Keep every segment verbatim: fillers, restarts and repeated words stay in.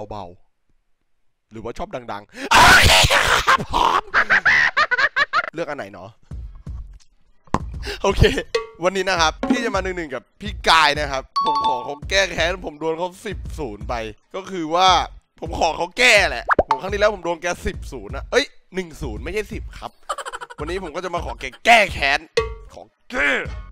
เบาๆหรือว่าชอบดังๆโอเคครับพร้อมเลือกอันไหนเนาะโอเควันนี้นะครับพี่จะมาหนึ่งหนึ่งกับพี่กายนะครับผมขอเขาแก้แค้นผมโดนเขาสิบศูนย์ไปก็คือว่าผมขอเขาแก้แหละผมครั้งที่แล้วผมโดนแกสิบศูนย์นะเอ้ยหนึ่งศูนย์ไม่ใช่สิบครับวันนี้ผมก็จะมาขอแกแก้แค้นขอแก้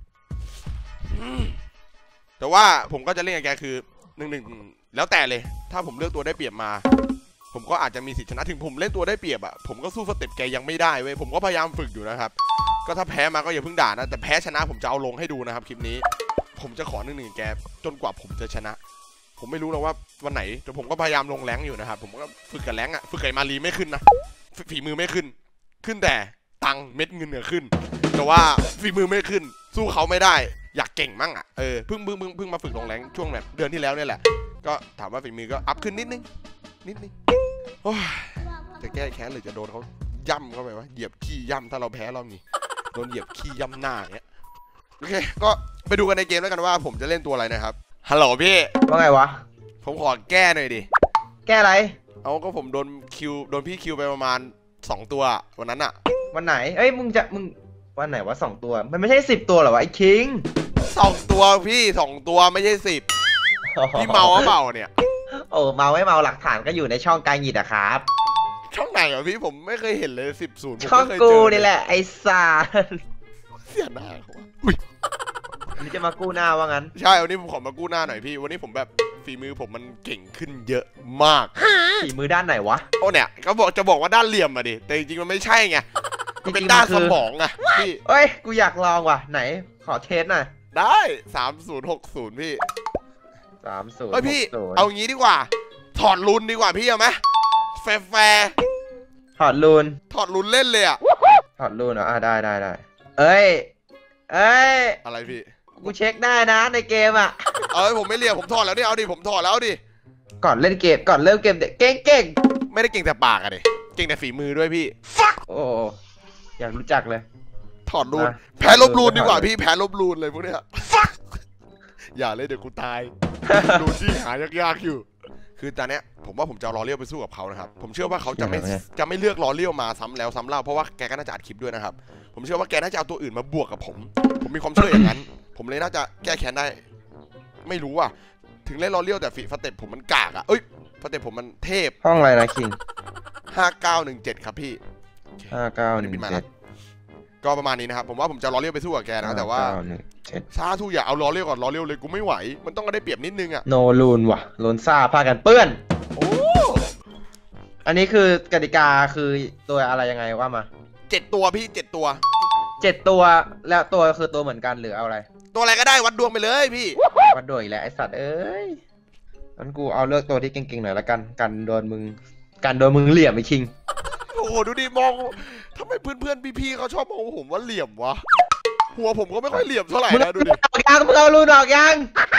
แต่ว่าผมก็จะเล่นกับแกคือหนึ่งหนึ่งแล้วแต่เลยถ้าผมเลือกตัวได้เปรียบมาผมก็อาจจะมีสิทธิชนะถึงผมเล่นตัวได้เปรียบอะผมก็สู้สเต็ปแกยังไม่ได้เว้ยผมก็พยายามฝึกอยู่นะครับก็ถ้าแพ้มาก็อย่าเพิ่งด่านะแต่แพ้ชนะผมจะเอาลงให้ดูนะครับคลิปนี้ผมจะขอหนึ่งหนึ่งแกจนกว่าผมจะชนะผมไม่รู้หรอกว่าวันไหนแต่ผมก็พยายามลงแรงอยู่นะครับผมก็ฝึกกับแรงอะฝึกไก่มารีไม่ขึ้นนะฝีมือไม่ขึ้นขึ้นแต่ตังเม็ดเงินเหนือขึ้นแต่ว่าฝีมือไม่ขึ้นสู้เขาไม่ได้อยากเก่งมั่งอะเออเพิ่งเพิ่งเพิ่งเพิ่งมาฝึกลงแรงช่วงแบบเดือนที่แล้วเนี่ยแหละก็ถามว่าฝีมือก็อัพขึ้นนิดนึงนิดนึงจะแก้แค้นหรือจะโดนเขาย่ำเข้าไปวะเหยียบขี้ย่ำถ้าเราแพ้เรานี่โดนเหยียบขี้ย่ำหน้าอย่างเงี้ยโอเคก็ไปดูกันในเกมแล้วกันว่าผมจะเล่นตัวอะไรนะครับฮัลโหลพี่ว่าไงวะผมขอแก้หน่อยดิแก้อะไรเอาก็ผมโดนคิวโดนพี่คิวไปประมาณสองตัววันนั้นอะวันไหนเอ้ยมึงจะมึงวันไหนวะสองตัวมันไม่ใช่สิบตัวหรอวะไอ้คิงสองตัวพี่สองตัวไม่ใช่สิบพี่เมาเปล่าเนี่ยโอ้เมาไม่เมาหลักฐานก็อยู่ในช่องกายหยิดอะครับช่องไหนอ่ะพี่ผมไม่เคยเห็นเลยสิบศูนย์ช่องกูนี่แหละไอ้สารเสียหน้าเขานี่จะมากู้หน้าว่างั้นใช่วันนี้ผมขอมากู้หน้าหน่อยพี่วันนี้ผมแบบฝีมือผมมันเก่งขึ้นเยอะมากฝีมือด้านไหนวะโอ้เนี่ยก็บอกจะบอกว่าด้านเหลี่ยมอะดิแต่จริงๆมันไม่ใช่ไงมันเป็นด้านสมองอะพี่เอ้ยกูอยากลองว่ะไหนขอเทสหน่อยได้สามศูนย์หกศูนย์พี่สามศูนย์เฮ้ยพี่เอางี้ดีกว่าถอดรุนดีกว่าพี่เอาไหมแฟร์แฟร์ถอดรูนถอดรุนเล่นเลยอะถอดรูนเหรออ่ะได้ได้ได้เอ้ยเอ้ยอะไรพี่กูเช็คได้นะในเกมอ่ะเอ้ยผมไม่เรียกผมถอดแล้วดิเอาดิผมถอดแล้วดิก่อนเล่นเกมก่อนเริ่มเกมเด็กเก่งเก่งไม่ได้เก่งแต่ปากอะดิเก่งแต่ฝีมือด้วยพี่โอ้อยากรู้จักเลยถอดรูนแพ้ลบรูนดีกว่าพี่แพ้ลบรูนเลยพวกเนี้ยอย่าเลยเดี๋ยวกูตายรูนที่หายากๆอยู่คือตอนเนี้ยผมว่าผมจะรอเลี้ยวไปสู้กับเขานะครับผมเชื่อว่าเขาจะไม่จะไม่เลือกรอเลี้ยวมาซ้ำแล้วซ้ำเล่าเพราะว่าแกก็น่าจะอัดคลิปด้วยนะครับผมเชื่อว่าแกน่าจะเอาตัวอื่นมาบวกกับผมผมมีความเชื่ออย่างนั้นผมเลยน่าจะแก้แค้นได้ไม่รู้อ่ะถึงเล่นรอเลี้ยวแต่ฝีฟัตเต็ปผมมันกากอ่ะเอ้ยฟัตเต็ปผมมันเทพห้องอะไรนะคิงห้าเก้าหนึ่งเจ็ดครับพี่ห้าเก้าหนึ่งเจ็ดก็ประมาณนี้นะครับผมว่าผมจะรอเลี้ยวไปสู้กับแกนะแต่ว่าซาทูอย่าเอารอเลี้ยวก่อนรอเลี้ยวเลยกูไม่ไหวมันต้องได้เปรียบนิดนึงอ่ะโนลูนว่ะโลนซ่าพากันเปื้อนโอ้อันนี้คือกติกาคือตัวอะไรยังไงว่ามาเจ็ดตัวพี่เจ็ดตัวเจ็ดตัวแล้วตัวคือตัวเหมือนกันหรือเอาอะไรตัวอะไรก็ได้วัดดวงไปเลยพี่วัดดวงอีกแล้วไอสัตว์เอ้ยงั้นกูเอาเลือกตัวที่เก่งๆหน่อยละกันกันโดนมึงกันโดนมึงเหลี่ยมไอ้คิงโอ้โหดูดิมองทำไมเพื่อนๆพี่ๆเขาชอบมองผมว่าเหลี่ยมวะหัวผมก็ไม่ค่อยเหลี่ยมเท่าไหร่นะดูดิออกยังมึงเอาลูนออกยัง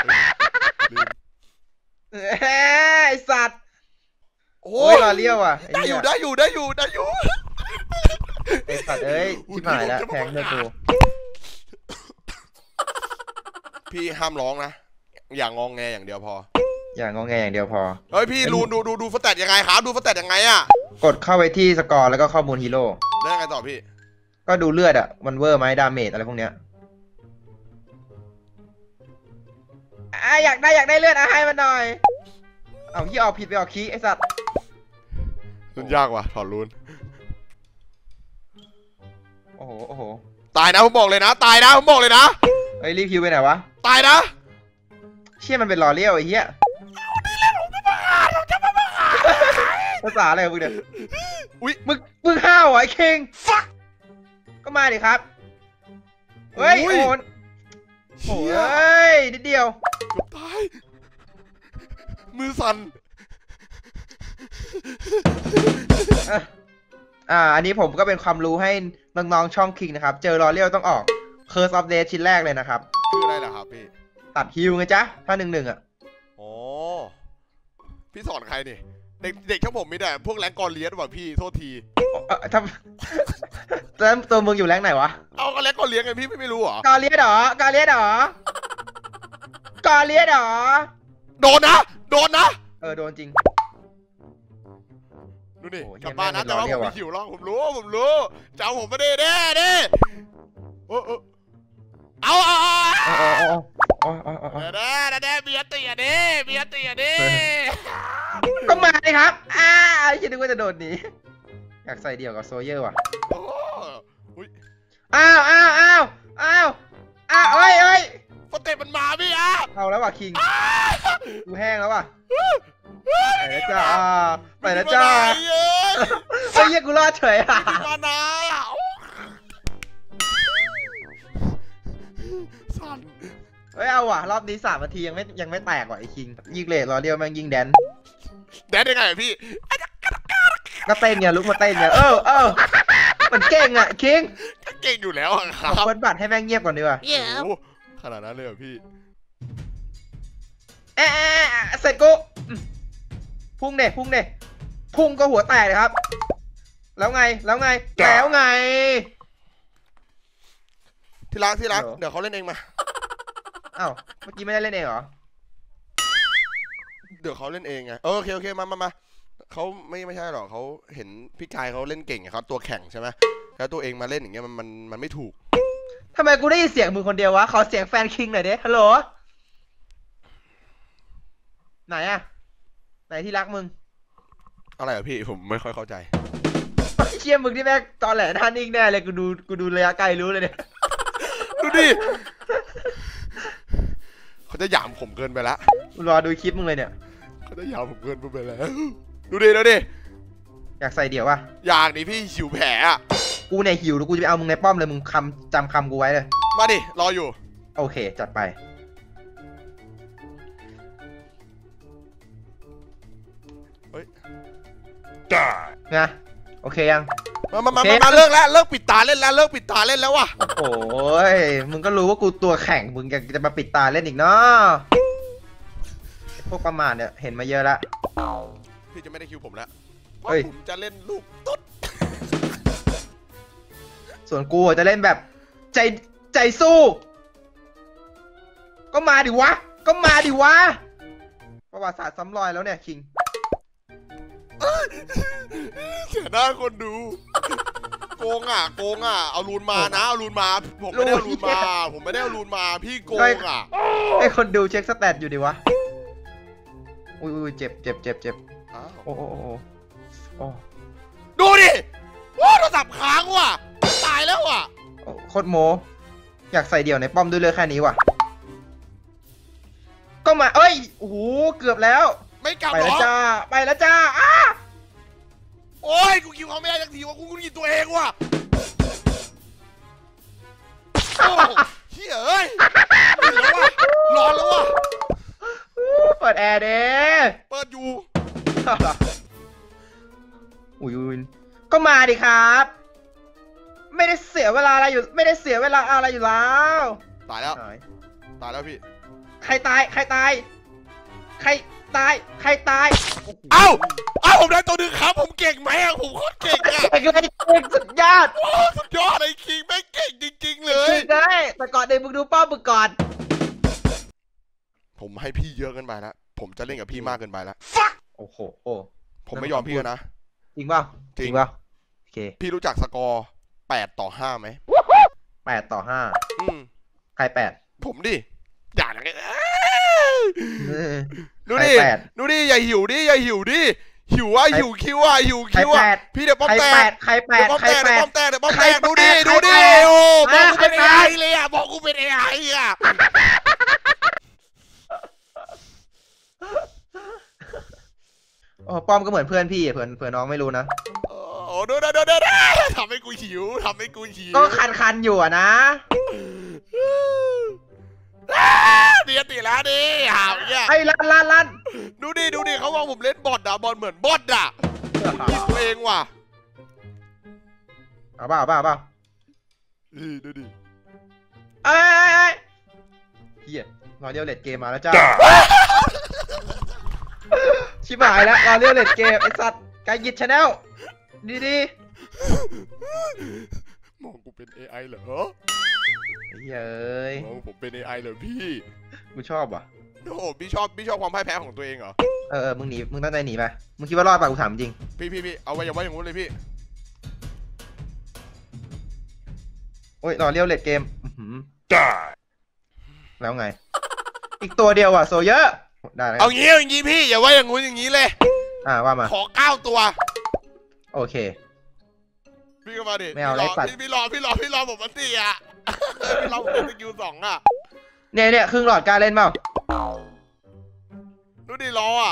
ไอสัตว์โอ้ยรอเลี้ยวอ่ะได้อยู่ได้อยู่ได้อยู่ได้อยู่ไอสัตว์เอ้ยชิบหายแล้วแทงเลยกูพี่ห้ามร้องนะอย่างงองแงอย่างเดียวพออย่างงองแงอย่างเดียวพอเฮ้ยพี่ดูดูดูดูฟัตเต็ปยังไงครับดูฟัตเต็ปยังไงอ่ะกดเข้าไปที่สกอร์แล้วก็ข้อมูลฮีโร่ได้ไงต่อพี่ก็ดูเลือดอ่ะมันเวอร์ไหมดาเมจอะไรพวกเนี้ยอ่ะอยากได้อยากได้เลือดอ่ะให้มันหน่อยเอาที่ออกผิดไปออกคีไอสัตว์มันยากว่ะถอดรูนโอ้โหโอ้โหตายนะผมบอกเลยนะตายนะผมบอกเลยนะไอ้รีพิวไปไหนวะตายนะเชี่ยมันเป็นรอเลี้ยวไอ้เหี้ยภาษาอะไรมึงเนี่ยอุ้ยมึงมึงห้าวไอ้คิงฟักก็มาดิครับเฮ้ยโอนโอ้ยนิดเดียวตายมือสั่นอ่าอันนี้ผมก็เป็นความรู้ให้น้องๆช่องคิงนะครับเจอรอเลี้ยวต้องออก Curse of Death ชิ้นแรกเลยนะครับคืออะไรล่ะครับพี่ตัดฮิวไงจ๊ะถ้าหนึ่งหนึ่งอ่ะโอ้พี่สอนใครนี่เด็กเด็กช่างผมมีแต่พวกแรงกอเลียสว่ะพี่โทษทีทำแล้วตัวมึงอยู่แรงไหนวะเอาก็แรงกอเลียสไงพี่ไม่รู้เหรอกอเลียสหรอกอเลียสหรอกอเลียสหรอโดนนะโดนนะเออโดนจริงดิโอ้กลับบ้านนะเหี้ยแต่ว่าแม่ผงมเป็นล้อเลียวไม่อะหิวหรอกผมรู้ผมรู้จะเอาผมไม่ได้เด้เด้โอ้โอ้เอาเอาเอาอ๋ออ๋ออ๋ออ๋ออ๋อเด้เด้เด้เบียร์เตี๋ยเด้เบียร์เตี๋ยเด้ก็มาเลยครับอ้าคิดว่าจะโดดหนีอยากใส่เดี่ยวกับโซเยอร์ว่ะโอ้ยอ้าวอ้าวอ้าวอ้าวอ้าวเอ้ยเอ้ยสเต็ปมันมาพี่อ่ะเอาแล้วว่ะคิงกูแห้งแล้วว่ะไปแล้วจ้าไปแล้วจ้าไอ้เหี้ยกูรอดเฉยอ่ะมานาสั่นเฮ้ยเอาว่ะรอบนี้สามนาทียังไม่ยังไม่แตกว่ะไอ้คิงยิงเลทรอเดียวแม่งยิงแดนแดนยังไงพี่ก็เต้นเนี่ยลุกมาเต้นเนี่ยเออเออมันเก่งอ่ะคิงก็เก่งอยู่แล้วอะครับเปิดบัตรให้แม่งเงียบก่อนดีกว่าโอ้ขนาดนั้นเลยเหรอพี่เอ๊ะเสร็จกูพุ่งเด็พุ่งเด็พุ่งก็หัวแตกเลยครับ แล้วไงแล้วไงแล้วไงที่รักที่รักเหรอเดี๋ยวเขาเล่นเองมาอ้าวเมื่อกี้ไม่ได้เล่นเองเหรอเดี๋ยวเขาเล่นเองไงเออโอเคโอเคมามามาเขาไม่ไม่ใช่หรอกเขาเห็นพี่กายเขาเล่นเก่งเขาตัวแข่งใช่ไหมแล้วตัวเองมาเล่นอย่างเงี้ยมันมันมันไม่ถูกทำไมกูได้ยินเสียงมึงคนเดียววะขอเสียงแฟนคิงหน่อยดิฮัลโหลไหนอะไหนที่รักมึงอะไรอ่ะพี่ผมไม่ค่อยเข้าใจเชี่ยมึงที่แม่งตอนแหลท่านิ่งแน่เลยกูดูกูดูระยะไกลรู้เลยเนี่ยดูดิเขาจะหยามผมเกินไปละกูรอดูคลิปมึงเลยเนี่ยเขาจะหยามผมเกินไปแล้วดูดิดูดิอยากใส่เดี่ยววะอยากดิพี่หิวแผลอ่ะกูเนี่ยหิวแล้วกูจะไปเอามึงในป้อมเลยมึงคำจำคำกูไว้เลยมาดิรออยู่โอเคจัดไป ไงโอเคยังมามามาโอเคมาเลิกแล้วเลิกปิดตาเล่นแล้วเลิกปิดตาเล่นแล้วว่ะโอ้ยมึงก็รู้ว่ากูตัวแข่งมึงยังจะมาปิดตาเล่นอีกเนาะพวกประมาทเนี่ยเห็นมาเยอะละพี่จะไม่ได้คิวผมแล้วเพราะเฮ้ยผมจะเล่นลูกตุ๊ดส่วนกูจะเล่นแบบใจใจสู้ ก็มาดิวะ ก็มาดิวะ ประวัติศาสตร์ซ้ำรอยแล้วเนี่ยคิงเสียหน้าคนดูโกงอ่ะโกงอ่ะเอารูนมานะเอารูนมาผมไม่ได้เอารูนมา ผมไม่ได้เอารูนมาพี่โกงอ่ะให้คนดูเช็คสแตทอยู่ดิวะ อุ้ยอุ้ยเจ็บเจ็บเจ็บเจ็บอ้าวโอ้โอ้โอ้โอ้ดูดิว้าโทรศัพท์ค้างว่ะตายแล้วว่ะโอ้โคตรโม อยากใส่เดี่ยวในป้อมด้วยเลยแค่นี้ว่ะ ก็มา เอ้ย โอ้โห เกือบแล้วไม่กลับไปหรแล้วอจ้า ไปแล้วจ้าอ้าโอ้ยกูคิวเขาไม่ได้สักทีว่ากูกูกินตัวเองว่ะโอ้เฮ้ยเอ้ยเหนื่อยแล้วว่ะร้อนแล้วว่ะเปิดแอร์เด้เปิดอยู่อุ้ยอุ้ยก็มาดิครับ ไม่ได้เสียเวลาอะไรอยู่ ไม่ได้เสียเวลาอะไรอยู่แล้วตายแล้วหายตายแล้วพี่ใครตาย ใครตาย ใครตาย ใครตายเอ้าเอ้าผมได้ตัวหนึ่งครับผมเก่งไหมอะผมโคตรเก่งอะเก่งเลยเก่งสุดยอดโอ้สุดยอดไอ้คิงแม่งเก่งจริงๆเลยเก่งเลยแต่ก่อนเดี๋ยวมึงดูป้อมมึงก่อนผมให้พี่เยอะเกินไปแล้วผมจะเล่นกับพี่มากเกินไปแล้วโอ้โหโอ้ผมไม่ยอมพี่แล้วนะจริงเปล่าจริงเปล่าโอเคพี่รู้จักสกอร์แปดต่อห้าไหมแปดต่อห้าอืมใครแปดผมดิอย่าอย่างเงี้ยเออดูดิใครแปดดูดิอย่าหิวดิอย่าหิวดิหิวอ่ะใครหิวคิวอ่ะหิวใครคิวแปอ่ะดพี่เดี๋ยวป้อมใครแตแปกดใครแปเดี๋ยดวป้อมใครแตกแปเดี๋ยวดป้อมแตกเดี๋ยวป้อมใครแตกดูดิแปดดูดิใครแปดโอ้บอกกูเป็นใคเอรแปดไอเลยอ่ะบอกกูเป็นเอไออ่ะโอ้ป้อมก็เหมือนเพื่อนพี่เพื่อนเพื่อนน้องไม่รู้นะโอ้ดูดูดูดูทำให้กูหิวทำให้กูหิวก็คันคันๆอยู่อะนะเบียร์ติแล้วดิหาวเนี่ยไอ้ลั่นลั่นลั่นดูดิดูดิเขาว่าผมเล่นบอทอ่ะบอลเหมือนบอทอ่ะกินตัวเองว่ะเอาเปล่าเอาเปล่าเอาเปล่านี่ดูดิเอ้ยเอ้ยเอ้ยเฮียรอเรียวเลดเกมมาแล้วจ้า ชิบหายแล้วรอเรียวเลดเกมไอสัตว์กายยิดชาแนลดีดีมองกูเป็น เอ ไอ เหรอไอ้เหี้ยเอ้ยมองผมเป็น เอ ไอ เหรอพี่กูชอบว่ะโอ้โหพี่ชอบพี่ชอบความพ่ายแพ้ของตัวเองเหรอเออเออมึงหนีมึงตั้งใจหนีไปมึงคิดว่ารอดป่ะกูถามจริงพี่พี่พี่เอาไว้อย่าไว้อย่างงู้นเลยพี่โอ้ยรอเลี้ยวเลดเกมแล้วไงอีกตัวเดียวอ่ะโซเยอะได้แล้วเอางี้เอาอย่างงี้พี่อย่าไว้อย่างงู้นอย่างงี้เลยอ่าว่ามาขอเก้าตัวโอเคพี่ก็มาดิไม่เอาไล่ปัดพี่รอพี่รอพี่รอผมมันตีอ่ะพี่รอผมเป็นสกิลสองอ่ะเนี่ยเนี่ยครึ่งหลอดกล้าเล่นเปล่าดูดิรออ่ะ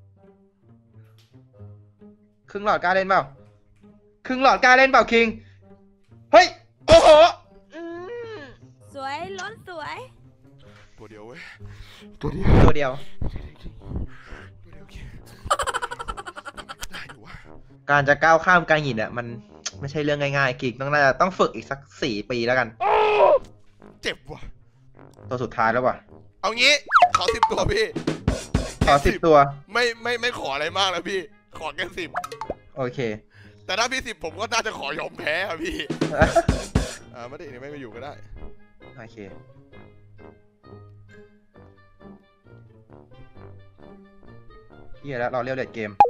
ครึ่งหลอดกล้าเล่นเปล่าครึ่งหลอดกล้าเล่นเปล่าคิงเฮ้ยโอ้โหสวยล้นสวยตัวเดียวเว้ยตัวเดียวตัวเดียวตัวเดียวได้อยู่วะการจะก้าวข้ามการหินอ่ะมันไม่ใช่เรื่องง่ายๆกิกต้องน่าจะต้องฝึกอีกสักสี่ปีแล้วกันเจ็บว่ะตัวสุดท้ายแล้วว่ะเอางี้ขอสิบตัวพี่ขอสิบตัวไม่ไม่ไม่ขออะไรมากแล้วพี่ขอแค่สิบโอเคแต่ถ้าพี่สิบผมก็น่าจะขอยอมแพ้อะพี่อ่าไม่ได้ไม่มาอยู่ก็ได้โอเคเฮียแล้วเราเรียกเด็ดเกม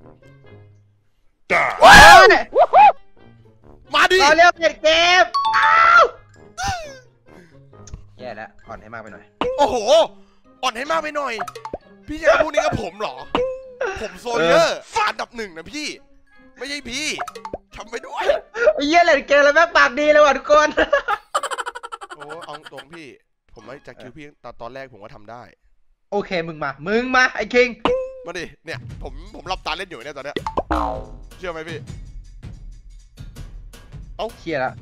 มาดิเราเรียกเด็ดเกมอ้าวแย่แล้วอ่อนให้มากไปหน่อยโอ้โหอ่อนให้มากไปหน่อยพี่จะพูดนี้กับผมเหรอผมโซเยอร์อันดับหนึ่งนะพี่ไม่ใช่พี่ทำไปด้วยเยี่ยเลยเกมแล้วแม่ปากดีเลยว่ะทุกคนโอ้เอาตรงพี่ผมไม่จากคิวพี่ตอนตอนแรกผมก็ทำได้โอเคมึงมามึงมาไอ้คิงมาดิเนี่ยผมผมรับตาเล่นอยู่เนี่ยตอนเนี้ยเชื่อไหมพี่เอ้าเชื่อละ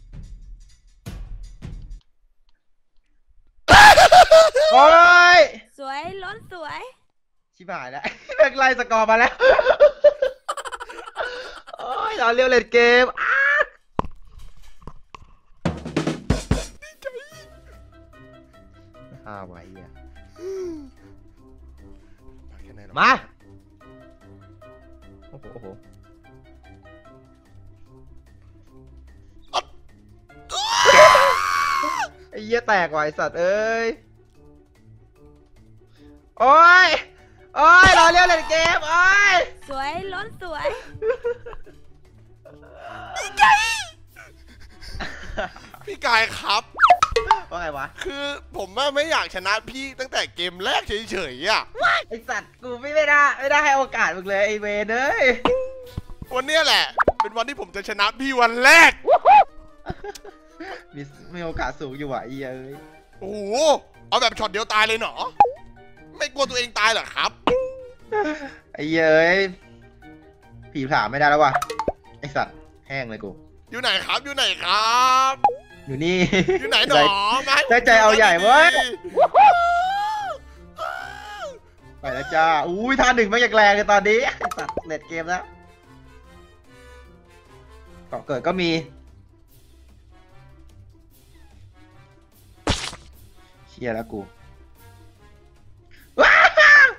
โอ้ยสวยล้นสวยชิบหายแล้วแบกไล่สกอร์มาแล้วโอ้ยเราเรียกเล่นเกมดีใจห้าไว้อะมาโอ้โหโอ้โหไอ้เหี้ยแตกว่ะไอ้สัตว์เอ้ยโอ้ยโอ้ยรอเรียกเล่นเกมโอ้ยสวยล้นสวยพี่กายครับว่าไงวะคือผมว่าไม่อยากชนะพี่ตั้งแต่เกมแรกเฉยๆอ่ะไอสัตว์กูไม่ได้ไม่ได้ให้โอกาสมึงเลยไอเวนเอ้ยวันนี้แหละเป็นวันที่ผมจะชนะพี่วันแรกมีมีโอกาสสูงอยู่ว่ะไอ้เอ้ยโอ้โหเอาแบบช็อตเดียวตายเลยเหรอไม่กลัวตัวเองตายเหรอครับไอ้เอ้ยผีผลาไม่ได้แล้วว่ะไอสัตว์แห้งเลยกูอยู่ไหนครับอยู่ไหนครับอยู่นี่อยู่ไหนหนอใจใจเอาใหญ่เว้ยไปแล้วจ้าอุ้ยท่าหนึ่งไม่อยากแรงเลยตอนนี้สัตว์เน็ตเกมแล้วเกาะเกิดก็มีเชียร์แล้วกูว้าว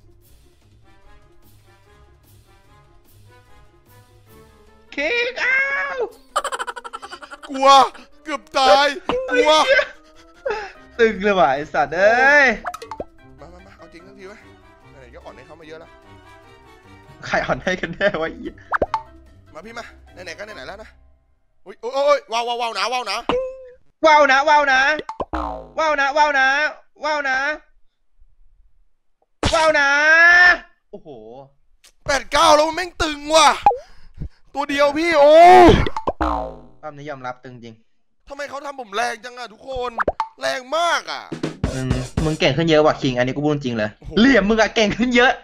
คิกอ้าวกลัวเกือบตายกลัวตึงเลยว่ะไอสัตว์เอ้ยมามามาเอาจริงทั้งทีวะไหนก็อ่อนให้เขามาเยอะแล้วใครอ่อนให้กันแน่วะมาพี่มาไหนๆก็ไหนๆแล้วนะอุ้ยโอ้ยว้าวว้าวว้าวนะว้าวนะว้าวนะว้าวนะว้าวนะว้าวนะว้าวนะว้าวนะโอ้โหแปดเก้าแล้วแม่งตึงว่ะตัวเดียวพี่โอ้ภาพนี้ยอมรับตึงจริงทำไมเขาทำผมแรงจังอะทุกคนแรงมากอะมึงมึงเก่งขึ้นเยอะว่ะคิงอันนี้กูพูดจริงเลยเหลี่ยมมึงอะเก่งขึ้นเยอะ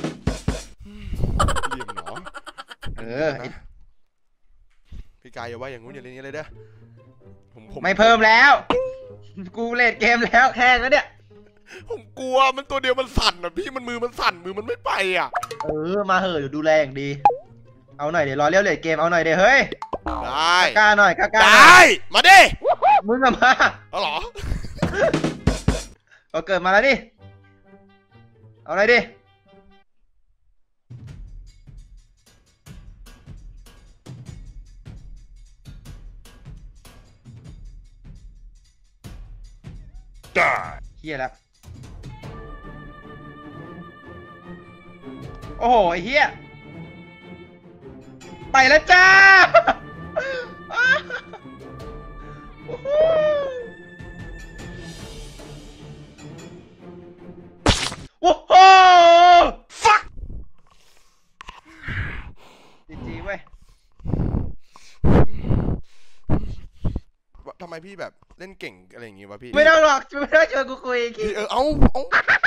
เหลี่ยมเหรอเออพี่กายอย่าว่าอย่างงู้นอย่างนี้เลยเด้อผมผมไม่เพิ่มแล้วกูเล่นเกมแล้วแห้งแล้วเนี่ยผมกลัวมันตัวเดียวมันสั่นอะพี่มันมือมันสั่นมือมันไม่ไปอะเออมาเหอะเดี๋ยวดูแลอย่างดีเอาหน่อยเดี๋ยวรอเลี้ยวเล่นเกมเอาหน่อยเดี๋ยวเฮ้ยได้กล้าหน่อยกล้าได้มาดิมึงอะมาเอาหรอเอาเกิดมาแล้วดิเอาอะไรดิเฮียแล้วโอ้โหไอ้เหี้ยไปแล้วจ้าโอ้โหโอ้โห fuck จีจีเว้ยทำไมพี่แบบเล่นเก่งอะไรอย่างงี้วะพี่ไม่ต้องหรอกไม่ต้องชวนกูคุยกิพี่นเออเอาเอา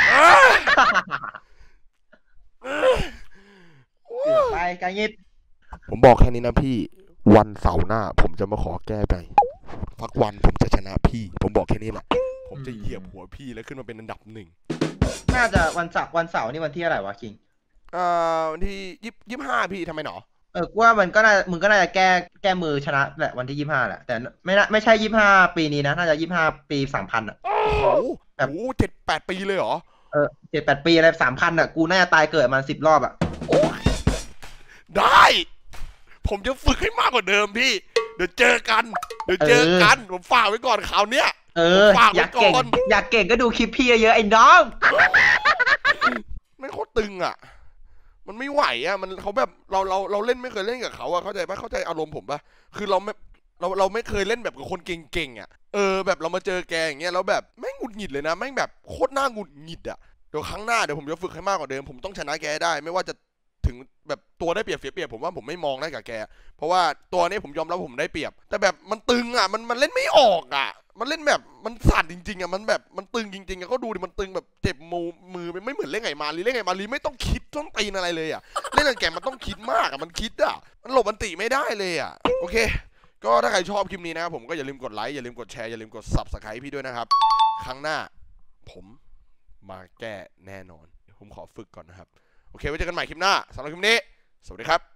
ไปกันงิดผมบอกแค่นี้นะพี่วันเสาร์หน้า ผมจะมาขอแก้ไปพักวันผมจะชนะพี่ ผมบอกแค่นี้แหละผมจะเหยียบหัวพี่แล้วขึ้นมาเป็นอันดับหนึ่งน่าจะวันเสาร์วันเสาร์นี่วันที่อะไรวะคิงเอ่อวันที่ยี่ยี่ห้าพี่ทำไมหนอเออกูว่ามันก็น่ามึงก็น่าจะแก้แก้มือชนะแหละวันที่ยี่ห้าแหละแต่ไม่น่าไม่ใช่ยี่ห้าปีนี้นะน่าจะยี่ห้าปีสามพันอ่ะโอ้โหโอ้โหเจ็ดแปดปีเลยเหรอเออเจ็ดแปดปีอะไรสามพันอ่ะกูน่าจะตายเกิดมาสิบรอบอ่ะได้ ผมจะฝึกให้มากกว่าเดิมพี่เดี๋ยวเจอกันเดี๋ยวเจอกันผมฝากไว้ก่อนคราวเนี้ยเอออยากเก่งอยากเก่งก็ดูคลิปพี่เยอะๆไอ้น้องไม่โคตรตึงอ่ะมันไม่ไหวอ่ะมันเขาแบบเราเราเราเล่นไม่เคยเล่นกับเขาอ่ะเข้าใจปะเข้าใจอารมณ์ผมปะคือเราไม่เราเราไม่เคยเล่นแบบกับคนเก่งๆอ่ะเออแบบเรามาเจอแกอย่างเงี้ยแล้วแบบแม่งหงุดหงิดเลยนะแม่งแบบโคตรน่าหงุดหงิดอ่ะเดี๋ยวครั้งหน้าเดี๋ยวผมจะฝึกให้มากกว่าเดิมผมต้องชนะแกได้ไม่ว่าจะถึงแบบตัวได้เปรียบเสียเปรียบผมว่าผมไม่มองได้กับแกเพราะว่าตัวนี้ผมยอมรับผมได้เปรียบแต่แบบมันตึงอ่ะมันมันเล่นไม่ออกอ่ะมันเล่นแบบมันสั่นจริงๆอ่ะมันแบบมันตึงจริงๆอ่ะก็ดูดิมันตึงแบบเจ็บมือมือไม่เหมือนเล่นไงมาลีเล่นไงมาลีไม่ต้องคิดต้องตีนอะไรเลยอ่ะเล่นกับแกมันต้องคิดมากอ่ะมันคิดอ่ะมันหลบมันติไม่ได้เลยอ่ะโอเคก็ถ้าใครชอบคลิปนี้นะครับผมก็อย่าลืมกดไลค์อย่าลืมกดแชร์อย่าลืมกด ซับสไครบ์ พี่ด้วยนะครับครั้งหน้าผมมาแก้แน่นอนผมขอฝึกก่อนนะครับโอเคไว้เจอกันใหม่คลิปหน้าสำหรับคลิปนี้สวัสดีครับ